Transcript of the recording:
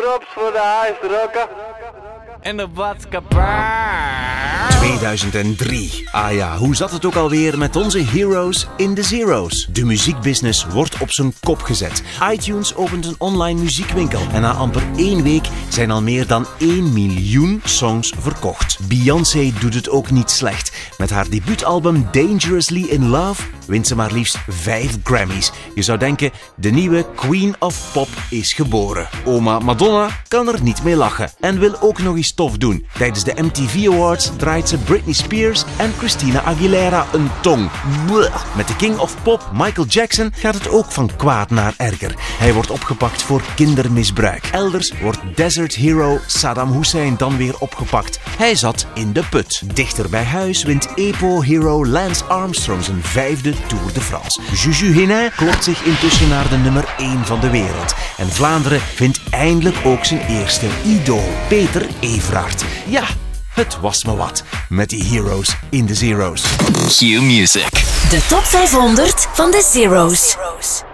props voor de huisrokken. En de badkapaar. 2003. Ah ja, hoe zat het ook alweer met onze heroes in de zeros? De muziekbusiness wordt op zijn kop gezet. iTunes opent een online muziekwinkel. En na amper 1 week zijn al meer dan 1 miljoen songs verkocht. Beyoncé doet het ook niet slecht. Met haar debuutalbum Dangerously in Love wint ze maar liefst 5 Grammys. Je zou denken, de nieuwe Queen of Pop is geboren. Oma Madonna kan er niet mee lachen. En wil ook nog eens tof doen. Tijdens de MTV Awards draait ze Britney Spears en Christina Aguilera een tong. Blech. Met de King of Pop, Michael Jackson, gaat het ook van kwaad naar erger. Hij wordt opgepakt voor kindermisbruik. Elders wordt Desert Hero Saddam Hussein dan weer opgepakt. Hij zat in de put. Dichter bij huis wint EPO-hero Lance Armstrong zijn 5e Tour de France. Juju Hénin klopt zich intussen naar de nummer 1 van de wereld. En Vlaanderen vindt eindelijk ook zijn eerste idool, Peter Everaert. Ja, het was me wat met die heroes in de zeros. Q Music. De top 500 van de zeros.